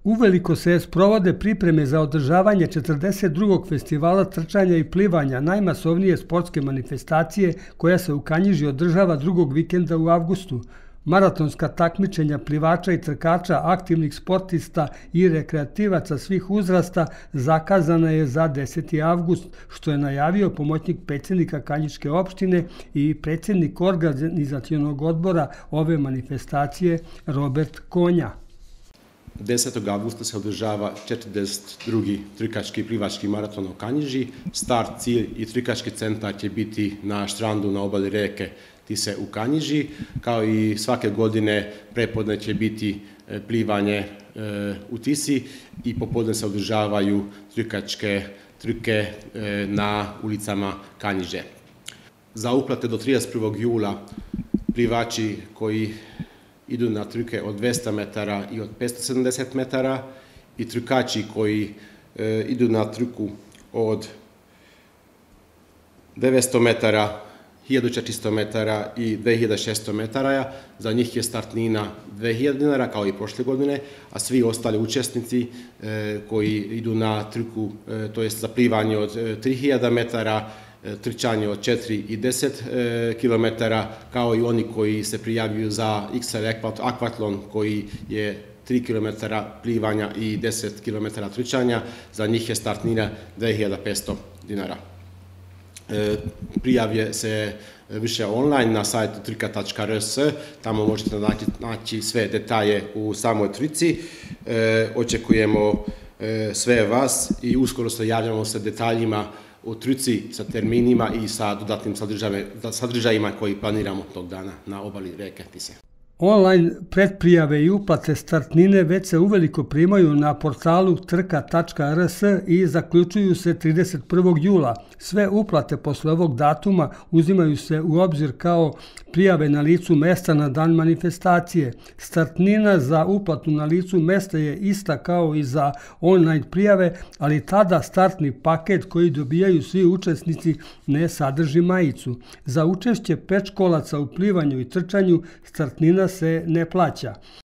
Uveliko se sprovode pripreme za održavanje 42. festivala trčanja i plivanja, najmasovnije sportske manifestacije koja se u Kanjiži održava drugog vikenda u avgustu. Maratonska takmičenja plivača i trkača, aktivnih sportista i rekreativaca svih uzrasta zakazana je za 10. avgust, što je najavio pomoćnik predsjednika Kanjiške opštine i predsjednik organizacionog odbora ove manifestacije Robert Konja. 10. avgusta se održava 42. trkački i plivački maraton u Kanjiži. Start, cilj i trkački centar će biti na štrandu na obali reke Tise u Kanjiži. Kao i svake godine prepodne će biti plivanje u Tisi i popodne se održavaju trkačke trke na ulicama Kanjiže. Za uplate do 31. jula plivači koji idu na trke od 200 metara i od 570 metara i trkači koji idu na trku od 900 metara, 1400 metara i 2600 metara. Za njih je startnina 2000 dinara kao i prošle godine, a svi ostali učesnici koji idu na trku, to jest za plivanje od 3000 metara, trčanje od 4 i 10 km, kao i oni koji se prijavljuju za XL akvatlon koji je 3 km plivanja i 10 km trčanja, za njih je startnina 2500 dinara. Prijavlje se više online na sajtu trka.rs, tamo možete naći sve detalje u samoj trci. Očekujemo sve vas i uskoro se javljamo sa detaljima u trci, sa terminima i sa dodatnim sadržajima koji planiramo tog dana na obali reke Tise. Online pretprijave i uplate startnine već se uveliko primaju na portalu trka.rs i zaključuju se 31. jula. Sve uplate posle ovog datuma uzimaju se u obzir kao prijave na licu mesta na dan manifestacije. Startnina za uplatu na licu mesta je ista kao i za online prijave, ali tada startni paket koji dobijaju svi učesnici ne sadrži majicu. Za učešće predškolaca u plivanju i trčanju startnina se ne plaća.